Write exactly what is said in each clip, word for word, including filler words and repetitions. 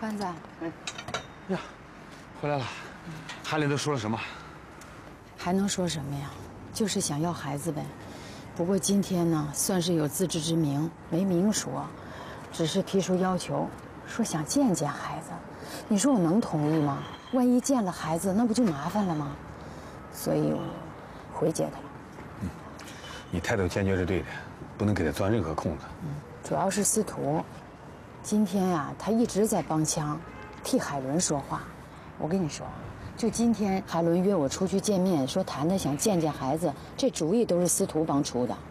班子， 哎，呀，回来了。韩林都说了什么？ 还能说什么呀？就是想要孩子呗。不过今天呢，算是有自知之明，没明说，只是提出要求，说想见见孩子。你说我能同意吗？万一见了孩子，那不就麻烦了吗？所以我回绝他了。 嗯，你态度坚决是对的，不能给他钻任何空子。 嗯，主要是司徒，今天呀、啊，他一直在帮腔，替海伦说话。我跟你说，就今天海伦约我出去见面，说谈谈想见见孩子，这主意都是司徒帮出的。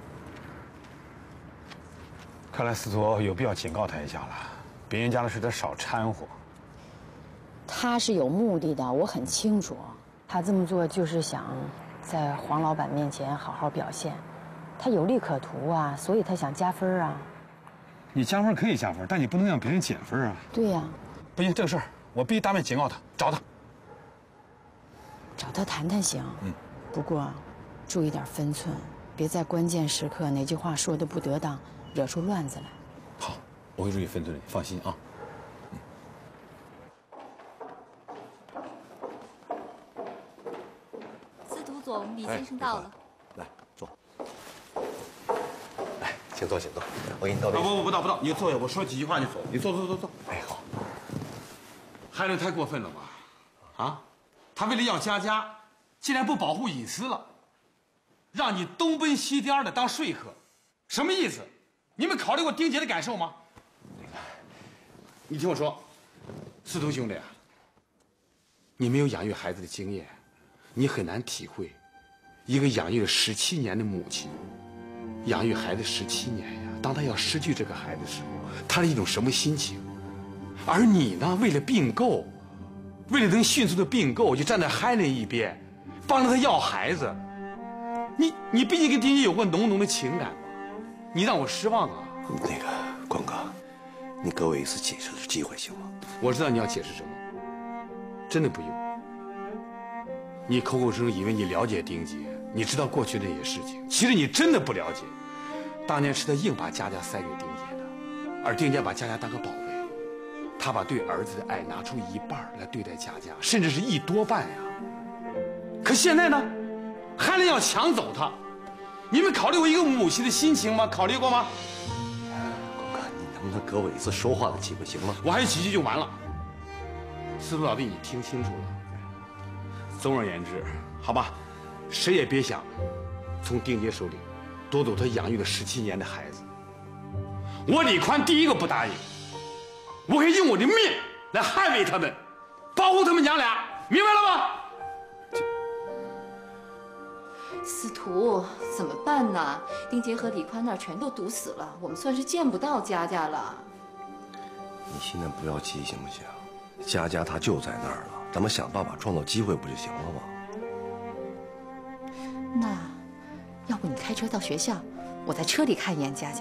看来司徒有必要警告他一下了，别人家的事得少掺和。 他是有目的的，我很清楚。他这么做就是想在黄老板面前好好表现，他有利可图啊，所以他想加分啊。 你加分可以加分，但你不能让别人减分啊。 对呀。 不行，这个事儿我必须当面警告他，找他。 找他谈谈行，嗯，不过注意点分寸，别在关键时刻哪句话说的不得当，惹出乱子来。 好，我会注意分寸的，放心啊。 司徒总，李先生到了。 来坐。来，请坐，请坐。我给你倒杯。 不不不倒不倒，你坐下，我说几句话就走。你坐坐坐坐。 哎，好。 海伦太过分了吧？啊？他为了要佳佳，竟然不保护隐私了，让你东奔西颠的当说客，什么意思？你们考虑过丁杰的感受吗？那个，你听我说，司徒兄弟啊，你没有养育孩子的经验，你很难体会一个养育了十七年的母亲，养育孩子十七年呀，当她要失去这个孩子的时候，她是一种什么心情？而你呢，为了并购。为了能迅速的并购，就站在海伦一边，帮着他要孩子。你你毕竟跟丁姐有过浓浓的情感嘛，你让我失望啊！ 那个关哥，你给我一次解释的机会行吗？ 我知道你要解释什么，真的不用。你口口声声以为你了解丁姐，你知道过去那些事情，其实你真的不了解。当年是他硬把佳佳塞给丁姐的，而丁姐把佳佳当个宝贝。他把对儿子的爱拿出一半来对待佳佳，甚至是一多半呀。可现在呢，海伦要抢走他，你们考虑过一个母亲的心情吗？考虑过吗？ 关哥，你能不能给我一次说话的机会行吗？ 我还有几句就完了。司徒老弟，你听清楚了。总而言之，好吧，谁也别想从丁杰手里夺走他养育了十七年的孩子。我李宽第一个不答应。我可以用我的命来捍卫他们，保护他们娘俩，明白了吗？ 司徒，怎么办呢？丁杰和李宽那儿全都堵死了，我们算是见不到佳佳了。 你现在不要急，行不行？佳佳她就在那儿了，咱们想办法创造机会不就行了吗？ 那，要不你开车到学校，我在车里看一眼佳佳。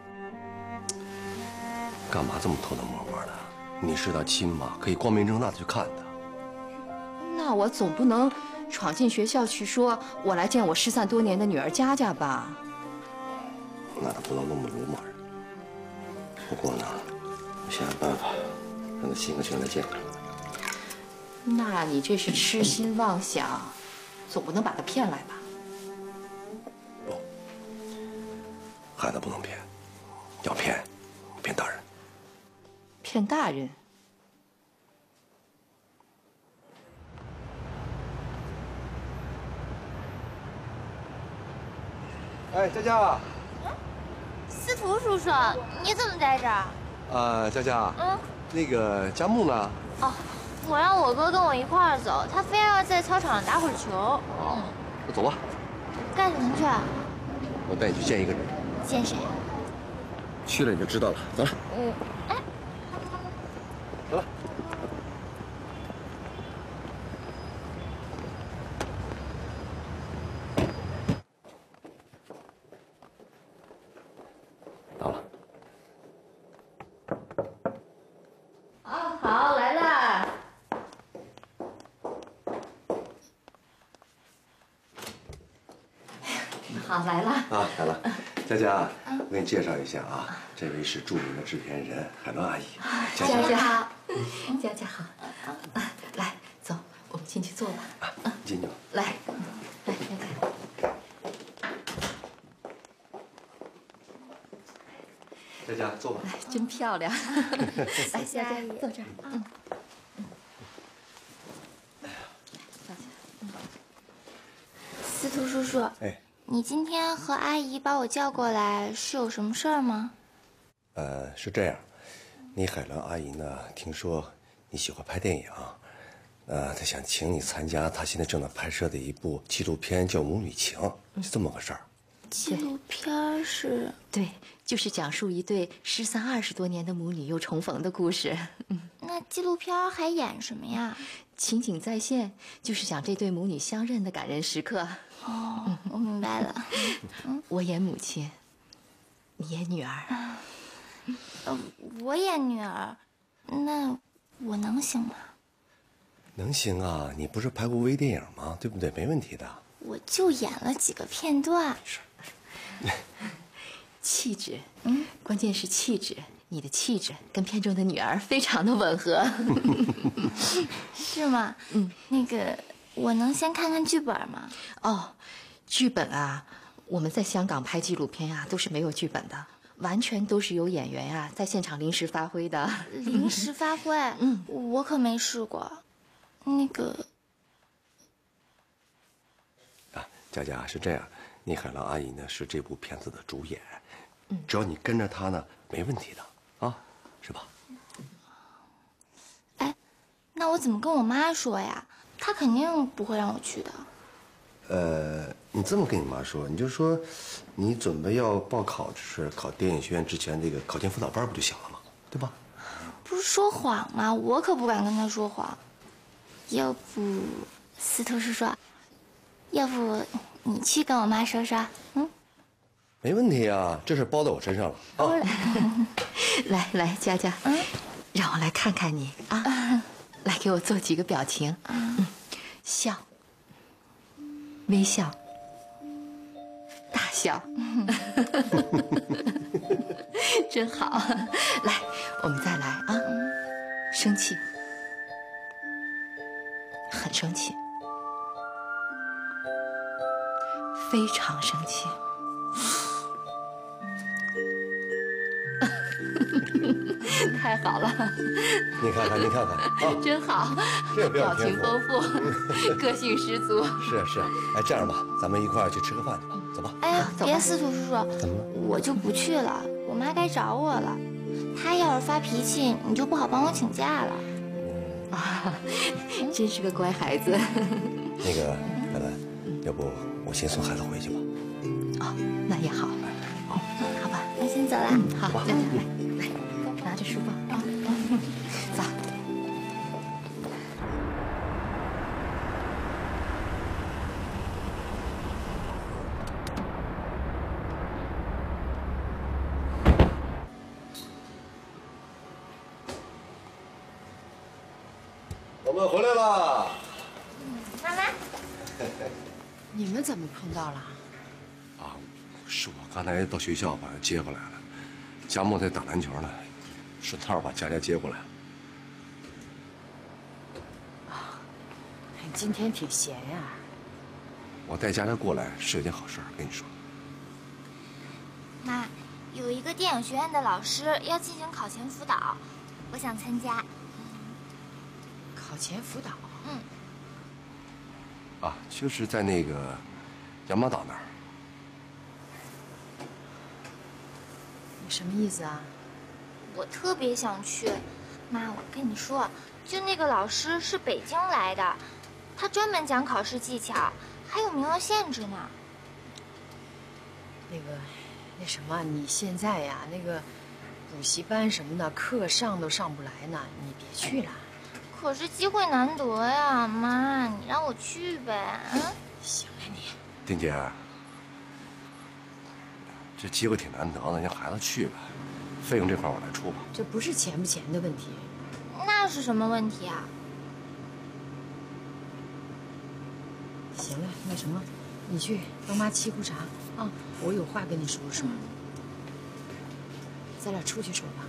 干嘛这么偷偷摸摸的？你是他亲妈，可以光明正大的去看他。 那我总不能闯进学校去说我来见我失散多年的女儿佳佳吧？ 那他不能那么鲁莽。不过呢，我想想办法让他心甘情愿来见你。 那你这是痴心妄想，总不能把他骗来吧？ 不，孩子不能骗，要骗，骗大人。 骗大人？ 哎，佳佳。 嗯，司徒叔叔，你怎么在这儿？ 呃，佳佳。嗯。那个佳木呢？ 哦，我让我哥跟我一块儿走，他非要在操场上打会儿球。 哦，那走吧。 干什么去啊？ 我带你去见一个人。 见谁？ 去了你就知道了。走了。 嗯。哎。 走了。 到了。 啊，好，来啦！好，来啦。 啊，来了。 佳佳，我给你介绍一下啊，这位是著名的制片人海伦阿姨。 佳佳好，佳佳好。来，走，我们进去坐吧。 啊，进去吧。 来，来，佳佳。 佳佳，坐吧。 真漂亮。来，佳佳坐这儿。嗯。 司徒叔叔， 哎， 你今天和阿姨把我叫过来，是有什么事儿吗？ 呃，是这样，你海伦阿姨呢，听说你喜欢拍电影，呃，她想请你参加她现在正在拍摄的一部纪录片，叫《母女情》，是这么个事儿。 纪录片是？ 对，就是讲述一对失散二十多年的母女又重逢的故事。嗯， 那纪录片还演什么呀？ 情景再现，就是讲这对母女相认的感人时刻。 哦，我明白了。 嗯，我演母亲，你演女儿。 呃，我演女儿，那我能行吗？ 能行啊，你不是拍过微电影吗？对不对？没问题的。 我就演了几个片段。 是。 气质，嗯，关键是气质。你的气质跟片中的女儿非常的吻合。 是吗？嗯，那个，我能先看看剧本吗？ 哦，剧本啊，我们在香港拍纪录片啊，都是没有剧本的，完全都是由演员呀、啊、在现场临时发挥的。 临时发挥？嗯，我可没试过。那个， 啊，佳佳是这样，倪海浪阿姨呢是这部片子的主演，嗯，只要你跟着她呢，没问题的。啊，是吧？ 哎，那我怎么跟我妈说呀？她肯定不会让我去的。 呃，你这么跟你妈说，你就说，你准备要报考，就是考电影学院之前这个考前辅导班不就行了吗？对吧？ 不是说谎吗？我可不敢跟她说谎。要不，司徒叔叔，要不你去跟我妈说说，嗯？ 没问题啊，这事包在我身上了啊。 来来，佳佳，嗯，让我来看看你啊，嗯、来给我做几个表情，嗯，笑，微笑，大笑，真好。来，我们再来啊，生气，很生气，非常生气。太好了， 你看看，你看看，啊， 真好， 这表情丰富，个性十足。 是啊是啊，哎，这样吧，咱们一块儿去吃个饭去吧，走吧。 哎呀，别，司徒叔叔， 怎么了？ 我就不去了，我妈该找我了。她要是发脾气，你就不好帮我请假了。 啊，真是个乖孩子。 那个海伦，要不我先送孩子回去吧？ 哦，那也好。 好， 好吧， 那先走了。 嗯，好，佳佳来。拿着书包啊，走。 我们回来了。 妈妈， 你们怎么碰到了？ 啊，是我刚才到学校把他接过来了，佳木在打篮球呢。顺道把佳佳接过来。 啊，你今天挺闲呀。 我带佳佳过来是有件好事，跟你说。 妈，有一个电影学院的老师要进行考前辅导，我想参加。 考前辅导？ 嗯。 啊，就是在那个羊毛岛那儿。 你什么意思啊？ 我特别想去，妈，我跟你说，就那个老师是北京来的，他专门讲考试技巧，还有名额限制呢。 那个，那什么，你现在呀，那个补习班什么的课上都上不来呢，你别去了。 可是机会难得呀，妈，你让我去呗，嗯？ 行了你。 丁姐，这机会挺难得的，让孩子去呗。费用这块我来出吧。 这不是钱不钱的问题。 那是什么问题啊？ 行了，那什么，你去帮妈沏壶茶。 啊，我有话跟你说说。咱俩出去说吧。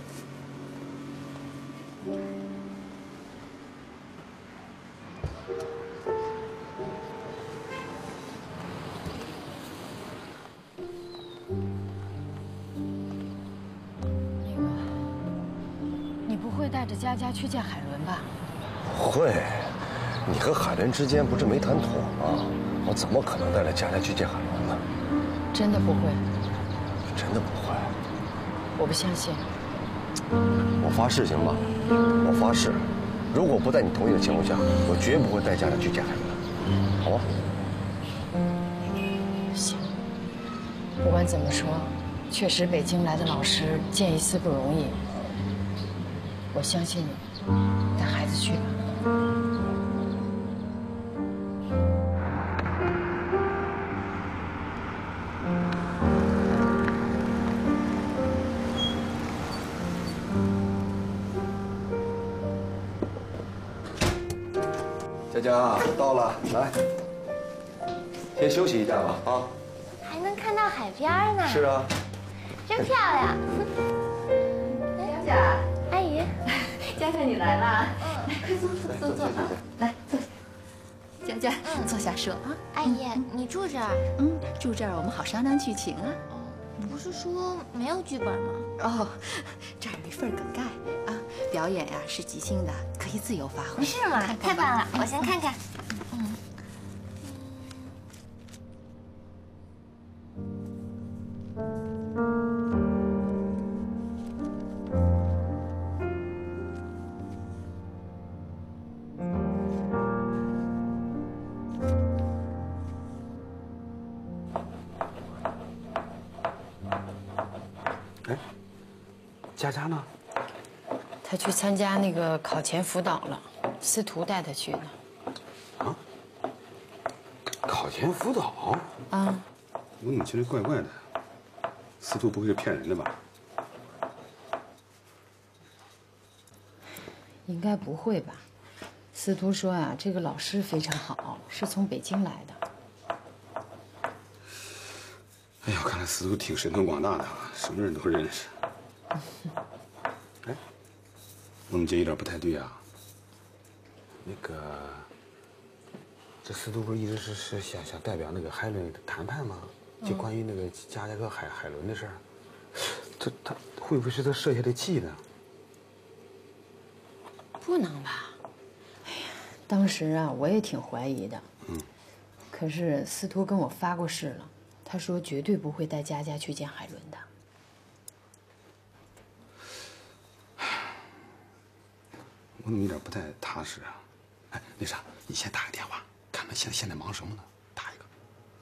那个，你不会带着佳佳去见海伦吧？ 会。你和海伦之间不是没谈妥吗？我怎么可能带着佳佳去见海伦呢？ 真的不会？ 真的不会。 我不相信。 我发誓行吗？我发誓，如果不在你同意的情况下，我绝不会带佳佳去见海伦，好吗？ 行。不管怎么说，确实北京来的老师见一次不容易。我相信你，带孩子去吧。 佳佳到了，来，先休息一下吧，啊。 还能看到海边呢。 是啊。 真漂亮。 佳佳， 阿姨， 佳佳你来了， 嗯， 来快坐坐坐坐，来坐下。佳佳，坐下说啊。 阿姨，你住这儿？ 嗯，住这儿我们好商量剧情啊。 不是说没有剧本吗？ 哦，这儿有一份梗概啊，表演呀是即兴的，可以自由发挥。 是吗？太棒了，我先看看。嗯。 哎，佳佳呢？ 他去参加那个考前辅导了，司徒带他去的。 啊？考前辅导？ 啊。 我怎么觉得怪怪的？司徒不会是骗人的吧？ 应该不会吧？司徒说啊，这个老师非常好，是从北京来的。 哎呀，看来司徒挺神通广大的，什么人都认识。哎，我怎么觉得有点不太对啊？那个，这司徒不是一直是是想想代表那个海伦谈判吗？就关于那个佳佳和海海伦的事儿，这他会不会是他设下的计呢？ 不能吧？哎呀，当时啊，我也挺怀疑的。嗯。可是司徒跟我发过誓了，他说绝对不会带佳佳去见海伦的。 我怎么有点不太踏实啊？哎，那啥，你先打个电话，看他现现在忙什么呢？打一个。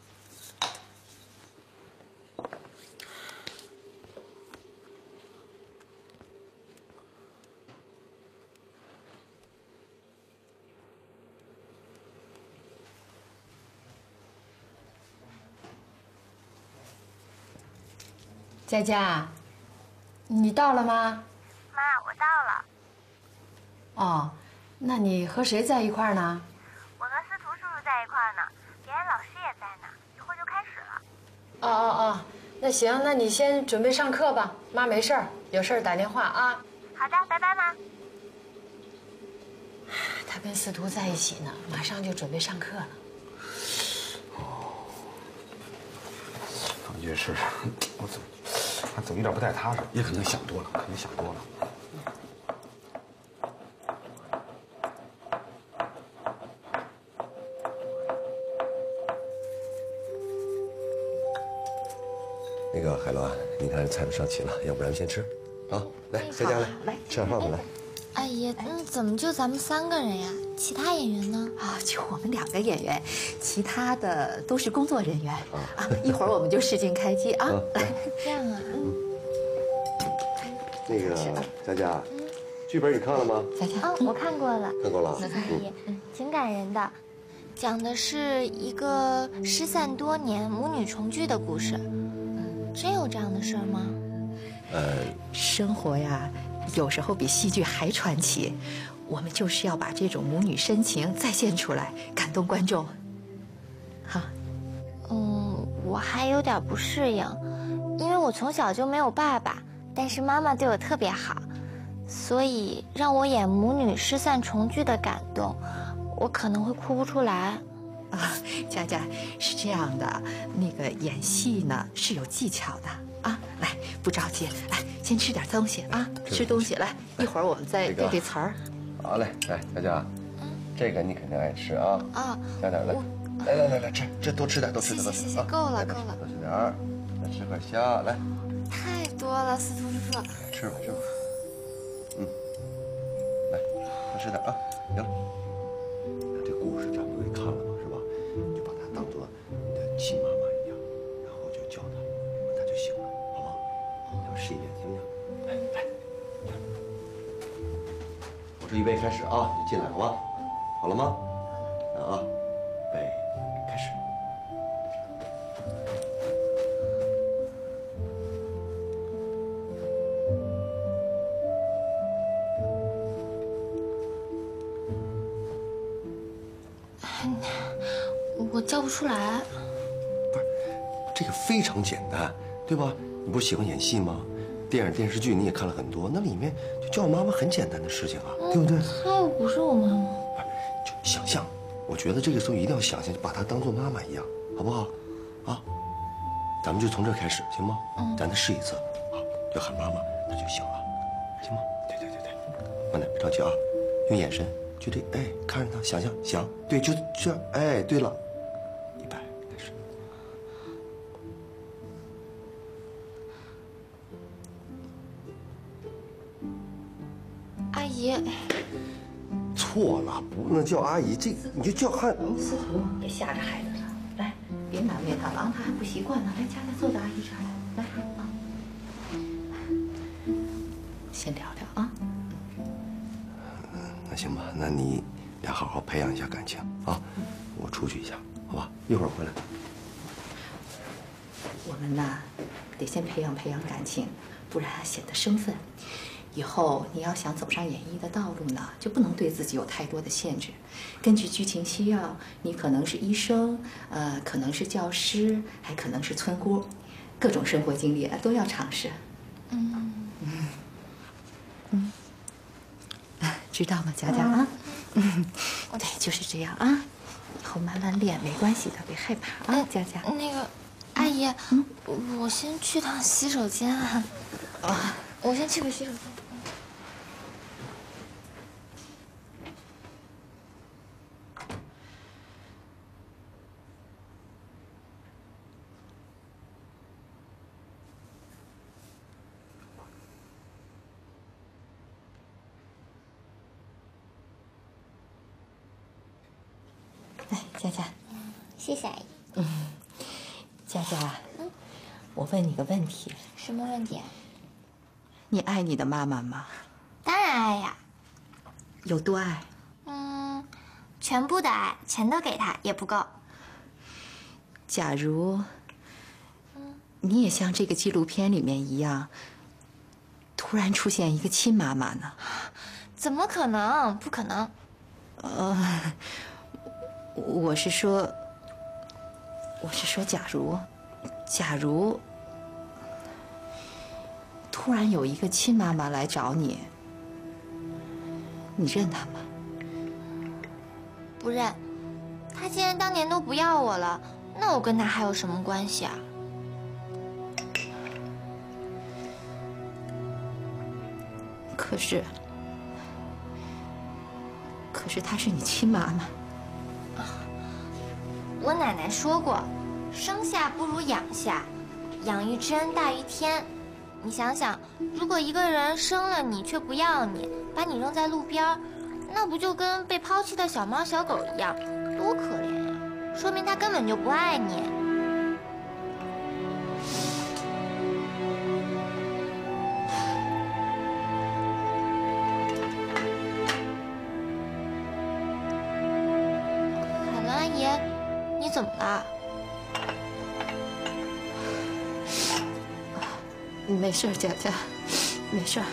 佳佳，你到了吗？ 妈，我到了。 哦，那你和谁在一块儿呢？ 我和司徒叔叔在一块儿呢，表演老师也在呢，一会儿就开始了。 哦哦哦，那行，那你先准备上课吧。妈没事儿，有事儿打电话啊。 好的，拜拜，妈。 他跟司徒在一起呢，马上就准备上课了。 哦，感觉是，我怎么，他怎么有点不太踏实？也可能想多了，可能想多了。 那个海伦，你看菜都上齐了，要不然先吃，啊，来，佳佳来， 来吃点饭吧，来。 阿姨，嗯，怎么就咱们三个人呀？其他演员呢？ 啊，就我们两个演员，其他的都是工作人员啊。一会儿我们就试镜开机啊。来， 这样啊。嗯。 那个佳佳，剧本你看了吗？ 佳佳， 嗯，我看过了。 看过了。 阿姨，挺感人的，讲的是一个失散多年母女重聚的故事。真有这样的事儿吗？ 呃， 生活呀，有时候比戏剧还传奇。我们就是要把这种母女深情再现出来，感动观众。好， 嗯，我我还有点不适应，因为我从小就没有爸爸，但是妈妈对我特别好，所以让我演母女失散重聚的感动，我可能会哭不出来。 啊，佳佳是这样的，那个演戏呢是有技巧的啊。来，不着急，来先吃点东西啊，吃东西。来，一会儿我们再背背词儿。 好嘞，来，佳佳，这个你肯定爱吃啊。 啊， 加点来，来来来来吃，这多吃点，多吃点，多吃点啊。 够了够了， 多吃点儿，再吃块虾，来。 太多了，司徒叔叔。 吃吧吃吧，嗯，来，多吃点啊，行了。这故事咱们不也看了吗？是吧？你就把它当做你的亲妈妈一样，然后就叫她，她就醒了，好不好？咱们试一遍，行不行？来来，我这预备开始啊，你进来好吧？好了吗？来啊，备，开始。 我叫不出来。 不是，这个非常简单，对吧？你不是喜欢演戏吗？电影电视剧你也看了很多，那里面就叫妈妈很简单的事情啊，对不对？ 她又不是我妈妈。 不是，就想象。我觉得这个时候一定要想象，就把她当做妈妈一样，好不好？啊，咱们就从这开始，行吗？嗯。咱再试一次，好，就喊妈妈，她就醒了，行吗？对对对对，慢点，别着急啊，用眼神，就这，哎，看着她，想象，想，对，就这样，哎，对了。 阿姨， 错了，不能叫阿姨，这你就叫汉。 司徒，别吓着孩子了，来，别难为他了啊，他还不习惯呢。来，佳佳坐到阿姨这儿来，来啊，先聊聊啊。 嗯，那行吧，那你俩好好培养一下感情啊。我出去一下，好吧？一会儿回来。 我们呢，得先培养培养感情，不然显得生分。以后你要想走上演艺的道路呢，就不能对自己有太多的限制。根据剧情需要，你可能是医生，呃，可能是教师，还可能是村姑，各种生活经历都要尝试。嗯嗯嗯，知道吗，佳佳啊？嗯，对，就是这样啊。以后慢慢练，没关系的，别害怕啊，佳佳。 那个，阿姨，嗯，我先去趟洗手间啊。啊，我先去个洗手间。 来，佳佳， 谢谢阿姨。 嗯，佳佳，嗯，我问你个问题。 什么问题？ 你爱你的妈妈吗？ 当然爱呀。 有多爱？ 嗯，全部的爱，全都给她也不够。 假如，你也像这个纪录片里面一样，突然出现一个亲妈妈呢？ 怎么可能？不可能。 呃，我是说，我是说，假如，假如。突然有一个亲妈妈来找你，你认她吗？ 不认。她既然当年都不要我了，那我跟她还有什么关系啊？ 可是，可是她是你亲妈妈。 我奶奶说过，生下不如养下，养育之恩大于天。你想想，如果一个人生了你却不要你，把你扔在路边，那不就跟被抛弃的小猫小狗一样，多可怜呀！说明他根本就不爱你。海伦阿姨，你怎么了？ 没事，佳佳，没事。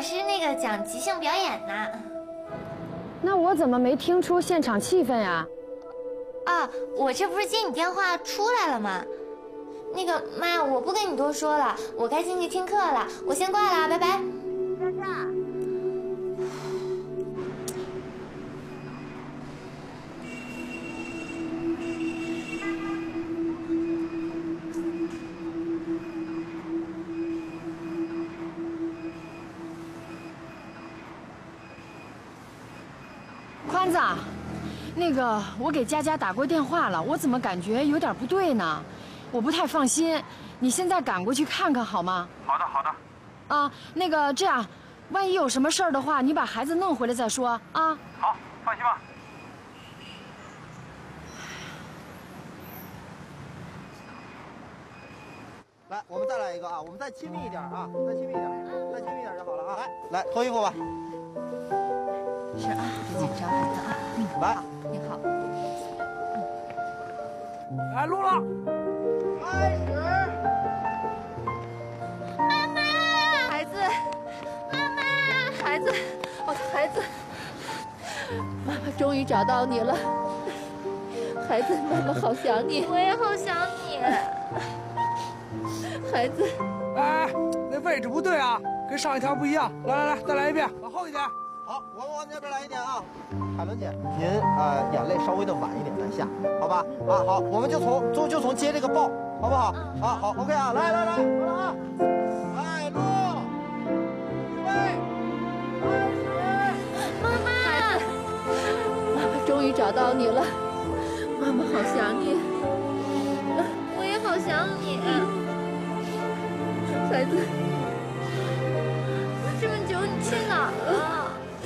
师那个讲即兴表演呢。 那我怎么没听出现场气氛呀？ 啊，我这不是接你电话出来了吗？那个妈，我不跟你多说了，我该进去听课了，我先挂了，拜拜。佳佳。 宽子，那个我给佳佳打过电话了，我怎么感觉有点不对呢？我不太放心，你现在赶过去看看好吗？ 好的，好的。 啊，那个这样，万一有什么事儿的话，你把孩子弄回来再说啊。 好，放心吧。 来，我们再来一个啊，我们再亲密一点啊，再亲密一点，再亲密一点就好了啊。来，来脱衣服吧。 是啊，别紧张，孩子啊。嗯， 来， 你好。 来，录了，开始。 妈妈，孩子，妈妈，孩子，我的孩子，妈妈终于找到你了，孩子，妈妈好想你， 我也好想你， 孩子。 哎，那位置不对啊，跟上一条不一样。来来来，再来一遍，往后一点。好，我们往这边来一点啊。海伦姐，您呃眼泪稍微的晚一点再下，好吧？啊，好，我们就从就就从接这个抱，好不好？啊，好 ，OK 啊，来来来，好了啊，来录，预备，开始。 妈妈， 妈妈终于找到你了，妈妈好想你， 我也好想你， 孩子。 这么久你去哪儿了？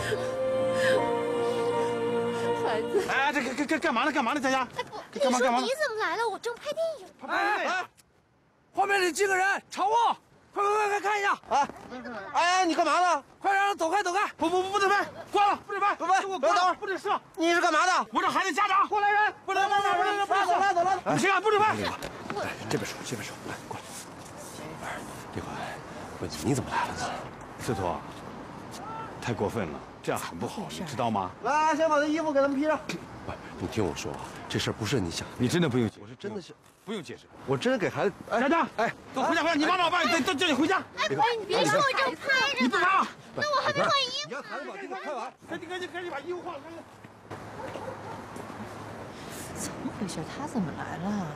孩子， 哎，这干干干嘛呢？干嘛呢，佳佳？ 哎不， 干嘛干嘛呢你说你怎么来了？我正拍电影。 哎哎，后面得进个人，朝我，快快快快看一下！哎哎，你干嘛呢？快让人走开走开！ 不不不，不准拍，关了，不准拍， 不拍给我关了， 等会儿不准摄。 你是干嘛的？ 我这孩子家长，过来人，不能不能不能不能拉走拉走拉走！ 不行啊，不准拍。 哎，这边说，这边说，来过来。哎，这回问你怎么来了呢？ 司徒，太过分了，这样很不好，你知道吗？ 来，先把那衣服给他们披上。 不，你听我说啊，这事儿不是你想， 你真的不用， 我是真的是， 不用解释。 我真的给孩子。 佳佳，哎，都回家回家，你妈妈我爸都都叫你回家。 哎，你别说，我正拍着呢。 你不拍啊？ 那我还没换衣服。 你让孩子把这个拍完。 赶紧赶紧赶紧把衣服换了，赶紧。 怎么回事？他怎么来了？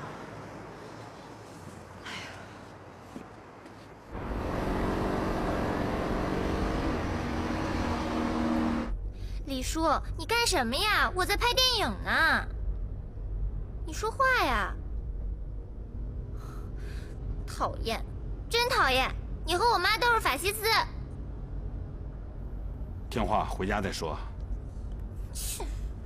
李叔，你干什么呀？我在拍电影呢。你说话呀！讨厌，真讨厌！你和我妈都是法西斯。 听话，回家再说。 切！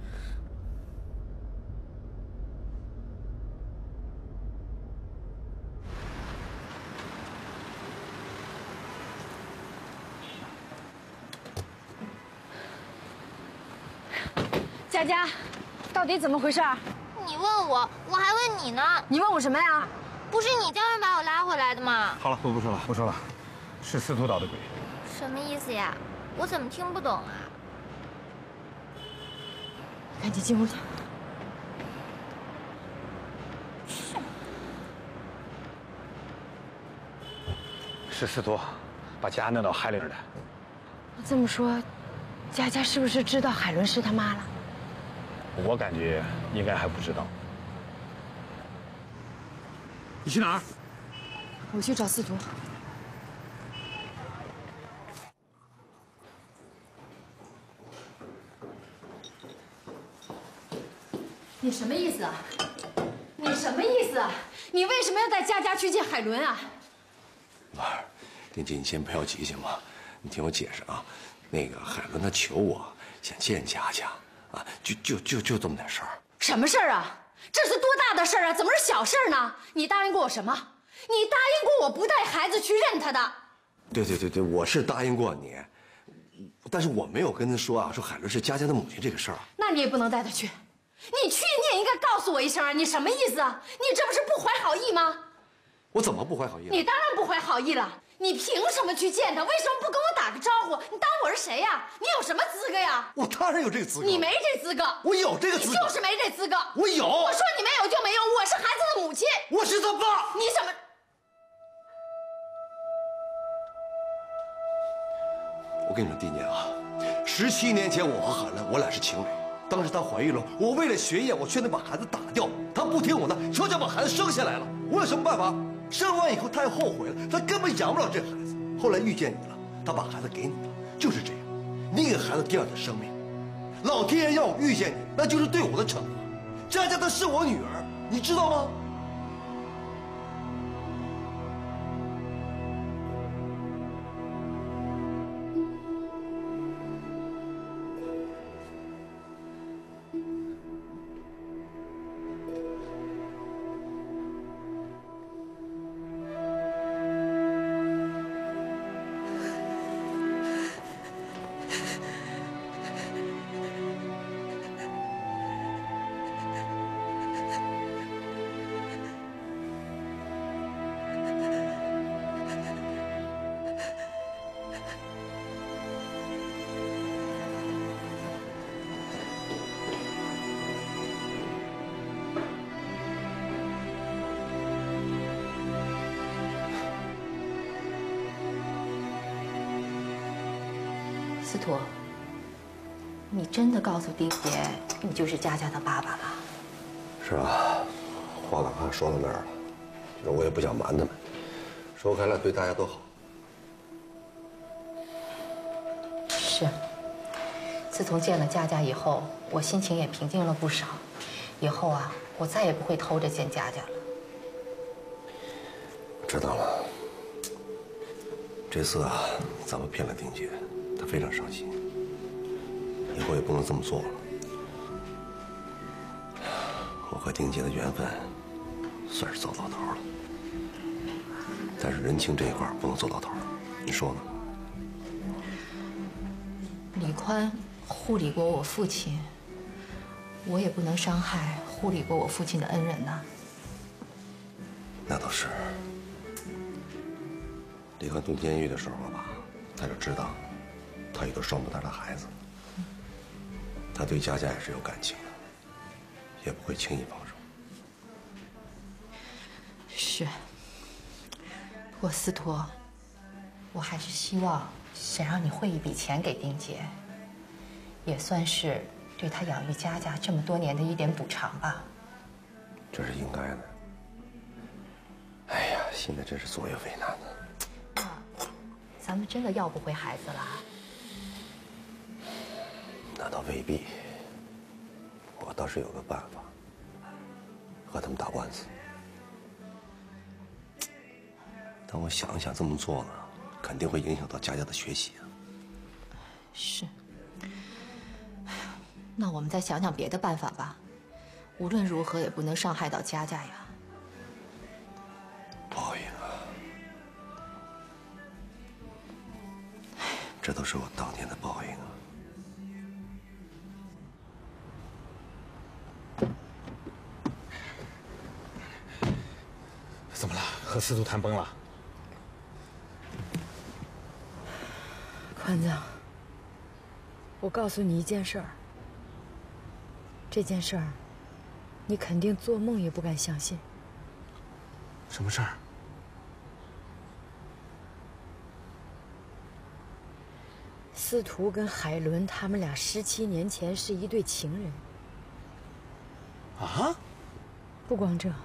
佳佳，到底怎么回事？ 你问我，我还问你呢。 你问我什么呀？ 不是你叫人把我拉回来的吗？ 好了，不不说了，不说了，是司徒捣的鬼。 什么意思呀？我怎么听不懂啊？ 赶紧进屋去。 是司徒，把佳弄到海里边的。 这么说，佳佳是不是知道海伦是他妈了？ 我感觉应该还不知道。你去哪儿？ 我去找司徒。你什么意思啊？你什么意思啊？你为什么要带佳佳去见海伦啊？ 婉儿，丁姐，你先不要急行吗？你听我解释啊，那个海伦她求我想见佳佳，啊，就就就就这么点事儿。 什么事儿啊？这是多大的事儿啊？怎么是小事儿呢？你答应过我什么？你答应过我不带孩子去认他的。 对对对对，我是答应过你，但是我没有跟他说啊，说海伦是佳佳的母亲这个事儿。 那你也不能带他去，你去你也应该告诉我一声啊！你什么意思啊？你这不是不怀好意吗？ 我怎么不怀好意了？ 你当然不怀好意了！ 你凭什么去见他？为什么不跟我打个招呼？你当我是谁呀？你有什么资格呀？ 我当然有这个资格。 你没这资格。 我有这个资格。 你就是没这资格。 我有。 我说你没有就没有，我是孩子的母亲。 我是他爸。 你怎么？ 我跟你说，弟念啊，十七年前我和海兰，我俩是情侣。当时她怀孕了，我为了学业，我劝她把孩子打掉，她不听我的，悄悄把孩子生下来了。我有什么办法？生完以后，她也后悔了，她根本养不了这孩子。后来遇见你了，她把孩子给你了，就是这样。你给孩子第二次生命，老天爷让我遇见你，那就是对我的惩罚。佳佳她是我女儿，你知道吗？ 司徒，你真的告诉丁姐你就是佳佳的爸爸了？ 是啊，话哪怕说到那儿了，其实我也不想瞒他们，说开了对大家都好。 是，自从见了佳佳以后，我心情也平静了不少。以后啊，我再也不会偷着见佳佳了。 知道了。这次啊，咱们骗了丁姐，她非常伤心。以后也不能这么做了。我和丁姐的缘分算是走到头了，但是人情这一块不能走到头，你说呢？ 李宽护理过我父亲，我也不能伤害护理过我父亲的恩人呐。 那倒是。李宽蹲监狱的时候吧，他就知道他有个双胞胎的孩子，他对佳佳也是有感情的，也不会轻易放手。 是。不过司徒，我还是希望想让你汇一笔钱给丁姐，也算是对她养育佳佳这么多年的一点补偿吧。 这是应该的。哎呀，现在真是左右为难呢。 咱们真的要不回孩子了？ 那倒未必。我倒是有个办法，和他们打官司。但我想一想，这么做呢，肯定会影响到佳佳的学习啊。 是。那我们再想想别的办法吧。无论如何也不能伤害到佳佳呀。 报应啊！这都是我当年的报应啊！ 怎么了？和司徒谈崩了？ 宽子，我告诉你一件事儿。这件事儿，你肯定做梦也不敢相信。 什么事儿？ 司徒跟海伦他们俩十七年前是一对情人。 啊？ 不光这，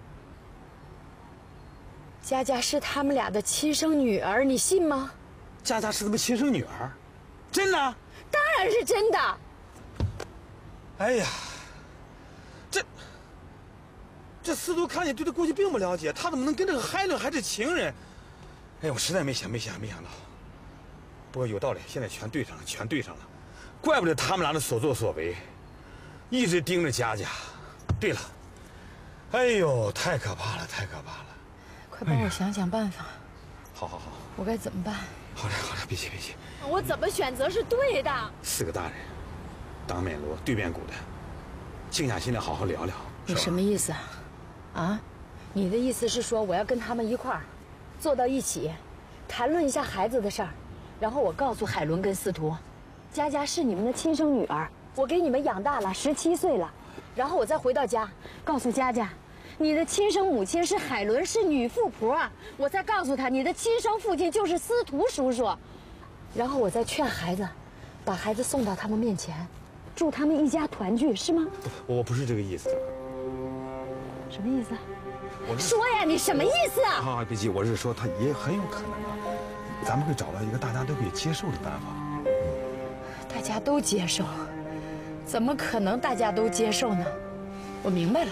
佳佳是他们俩的亲生女儿，你信吗？ 佳佳是他们亲生女儿，真的？ 当然是真的。 哎呀，这这司徒看你对他过去并不了解，他怎么能跟这个海伦还是情人？哎，我实在没想没想没想到。不过有道理，现在全对上了，全对上了，怪不得他们俩的所作所为，一直盯着佳佳。对了，哎呦，太可怕了，太可怕了！ 快帮我想想办法。 好好好， 我该怎么办？ 好嘞好嘞，别急别急。 我怎么选择是对的？ 四个大人，当面锣对面鼓的，静下心来好好聊聊。 你什么意思啊？啊？你的意思是说我要跟他们一块儿坐到一起， 谈论一下孩子的事儿，然后我告诉海伦跟司徒，佳佳是你们的亲生女儿，我给你们养大了，十七岁了。然后我再回到家，告诉佳佳，你的亲生母亲是海伦，是女富婆。我再告诉她，你的亲生父亲就是司徒叔叔。然后我再劝孩子，把孩子送到他们面前，祝他们一家团聚，是吗？ 我不是这个意思。 什么意思？ 我是说呀，你什么意思啊？ 啊，别急，我是说他也很有可能啊，咱们会找到一个大家都可以接受的办法。 大家都接受，怎么可能大家都接受呢？我明白了，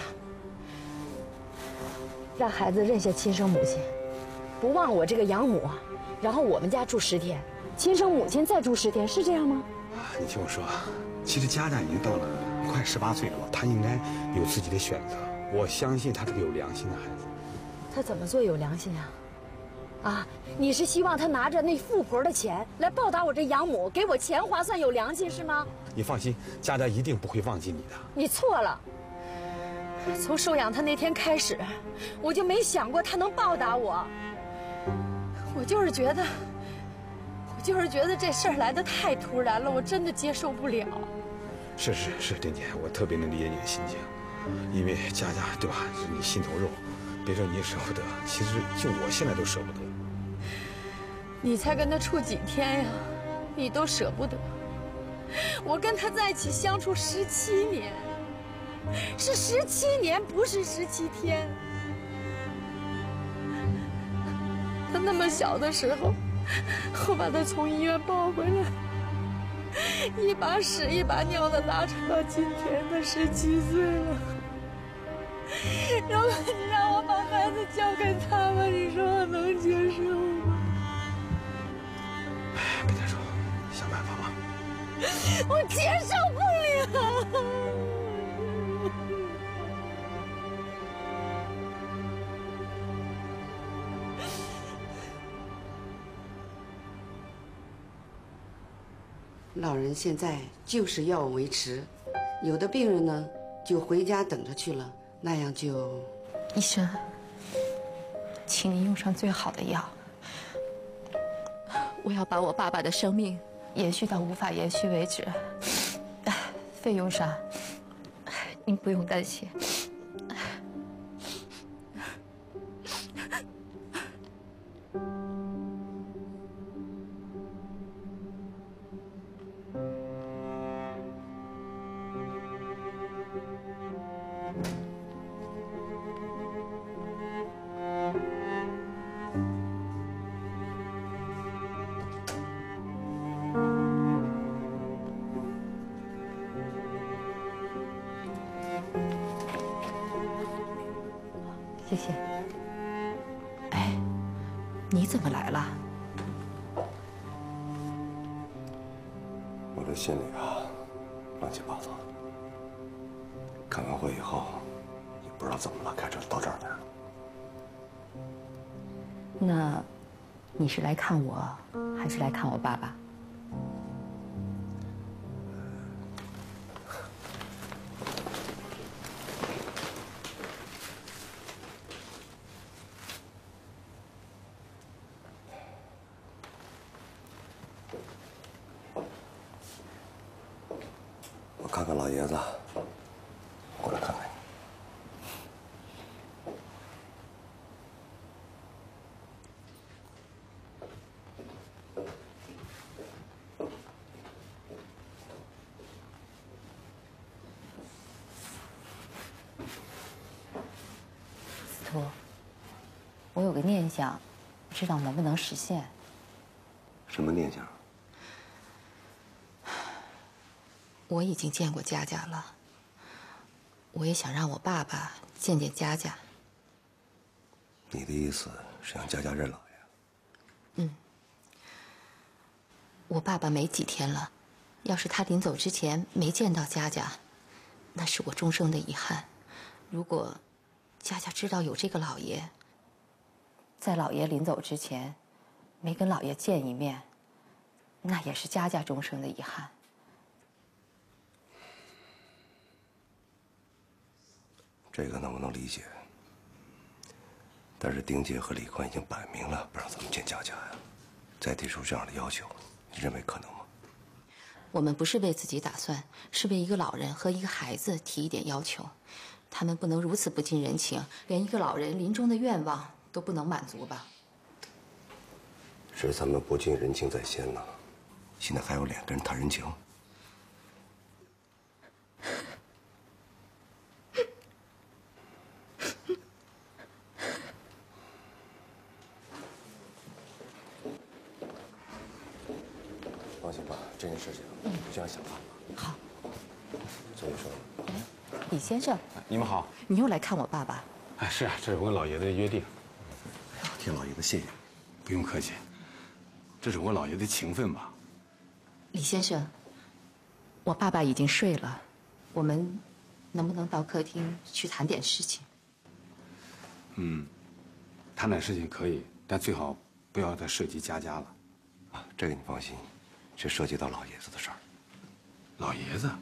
让孩子认下亲生母亲，不忘我这个养母，然后我们家住十天，亲生母亲再住十天，是这样吗？ 你听我说，其实佳佳已经到了快十八岁了，她应该有自己的选择。我相信她是个有良心的孩子。 她怎么做有良心啊？啊，你是希望她拿着那富婆的钱来报答我这养母，给我钱花算有良心是吗？ 你放心，佳佳一定不会忘记你的。 你错了。从收养她那天开始，我就没想过她能报答我。我就是觉得，我就是觉得这事儿来得太突然了，我真的接受不了。 是是是，珍姐，我特别能理解你的心情，因为佳佳对吧，是你心头肉，别说你舍不得，其实就我现在都舍不得。 你才跟他处几天呀，你都舍不得。我跟他在一起相处十七年，是十七年，不是十七天。他那么小的时候，我把他从医院抱回来，一把屎一把尿的拉扯到今天，他十七岁了。然后你让我把孩子交给他们，你说我能接受吗？ 哎，别再说，想办法吧。 我接受不了。 老人现在就是要维持，有的病人呢就回家等着去了，那样就…… 医生，请你用上最好的药。我要把我爸爸的生命延续到无法延续为止。费用上，您不用担心。谢谢。哎，你怎么来了？ 我这心里啊，乱七八糟。开完会以后，也不知道怎么了，开车到这儿来了。 那，你是来看我，还是来看我爸爸？ 我看看老爷子，过来看看你。 司徒，我有个念想，不知道能不能实现。 什么念想？ 我已经见过佳佳了，我也想让我爸爸见见佳佳。 你的意思是让佳佳认老爷？ 嗯。我爸爸没几天了，要是他临走之前没见到佳佳，那是我终生的遗憾。如果佳佳知道有这个老爷，在老爷临走之前没跟老爷见一面，那也是佳佳终生的遗憾。 这个能不能理解？ 但是丁杰和李宽已经摆明了不让咱们见佳佳呀，再提出这样的要求，你认为可能吗？ 我们不是为自己打算，是为一个老人和一个孩子提一点要求。他们不能如此不近人情，连一个老人临终的愿望都不能满足吧？ 是咱们不近人情在先呢，现在还有脸跟人谈人情？放心吧，这件事情我这样想办法。 好。 所以说， 哎，李先生， 你们好。 你又来看我爸爸？ 哎，是啊，这是我跟老爷子的约定。 替老爷子谢谢你。 不用客气，这是我老爷子的情分吧。 李先生，我爸爸已经睡了，我们能不能到客厅去谈点事情？ 嗯，谈点事情可以，但最好不要再涉及佳佳了。 啊，这个你放心，这涉及到老爷子的事儿。 老爷子？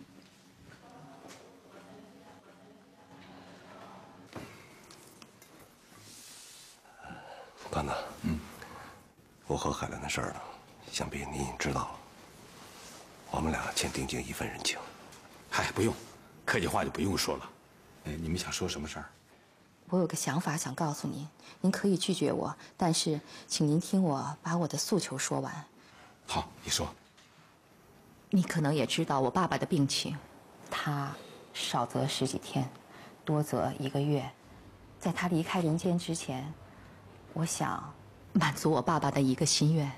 关子，嗯，我和海兰的事儿呢，想必你已经知道了。我们俩欠丁静一份人情。 嗨，不用，客气话就不用说了。哎，你们想说什么事儿？ 我有个想法想告诉您，您可以拒绝我，但是请您听我把我的诉求说完。 好，你说。 你可能也知道我爸爸的病情，他少则十几天，多则一个月。在他离开人间之前，我想满足我爸爸的一个心愿。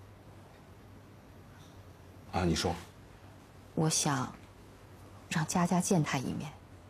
啊，你说。 我想让佳佳见他一面。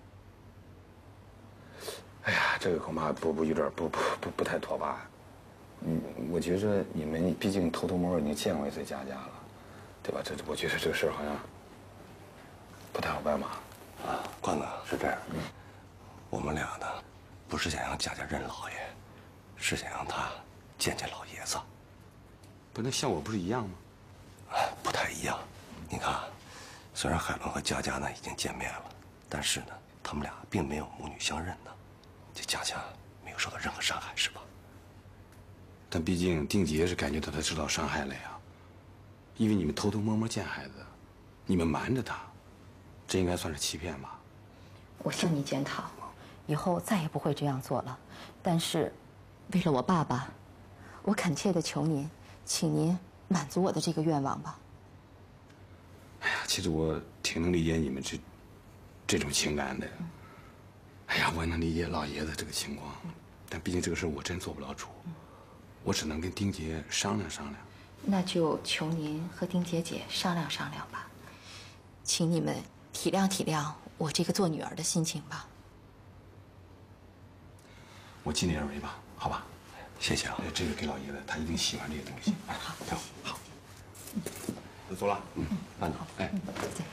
哎呀，这个恐怕不不有点不不不不太妥吧？嗯，我觉着你们毕竟偷偷摸摸已经见过一次佳佳了，对吧？这我觉得这个事儿好像不太好办吧？ 啊，关子是这样，我们俩呢，不是想让佳佳认老爷，是想让他见见老爷子。 不，那效果不是一样吗？ 不太一样。你看，虽然海伦和佳佳呢已经见面了，但是呢，他们俩并没有母女相认呢。这佳佳没有受到任何伤害，是吧？ 但毕竟丁杰是感觉到他受到伤害了呀，因为你们偷偷摸摸见孩子，你们瞒着他，这应该算是欺骗吧？ 我向你检讨，以后再也不会这样做了。但是，为了我爸爸，我恳切地求您，请您满足我的这个愿望吧。 哎呀，其实我挺能理解你们这这种情感的。哎呀，我能理解老爷子这个情况，但毕竟这个事我真做不了主，我只能跟丁杰商量商量。 那就求您和丁杰姐商量商量吧，请你们体谅体谅我这个做女儿的心情吧。 我尽力而为吧，好吧？ 谢谢啊， 这个给老爷子，他一定喜欢这个东西。 嗯、好， 好，好，就走了。嗯，慢走。哎， 嗯，再见。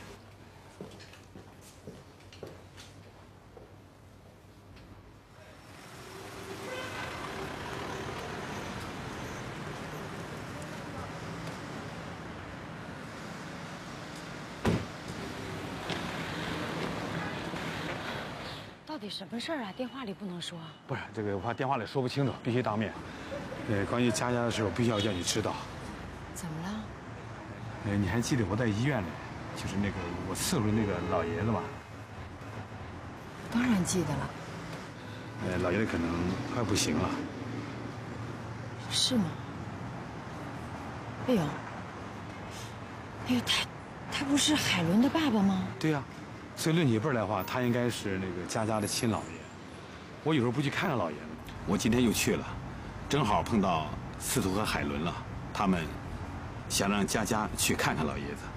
到底什么事儿啊？电话里不能说。 不是这个，我怕电话里说不清楚，必须当面。呃，关于佳佳的事，我必须要叫你知道。 怎么了？ 呃，你还记得我在医院里，就是那个我伺候的那个老爷子吧？ 当然记得了。 呃，老爷子可能快不行了。 是吗？哎呦，哎呦，他他不是海伦的爸爸吗？ 对呀。所以论起辈儿来的话，他应该是那个佳佳的亲姥爷。我有时候不去看看老爷子吗？我今天又去了，正好碰到司徒和海伦了，他们想让佳佳去看看老爷子。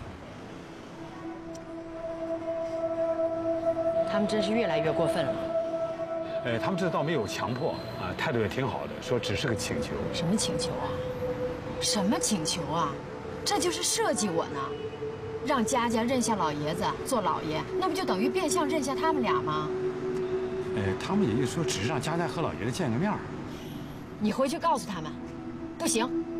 他们真是越来越过分了。 呃，他们这倒没有强迫啊，态度也挺好的，说只是个请求。 什么请求啊？什么请求啊？这就是设计我呢。让佳佳认下老爷子做老爷，那不就等于变相认下他们俩吗？ 呃，他们也就是说，只是让佳佳和老爷子见个面。 你回去告诉他们，不行，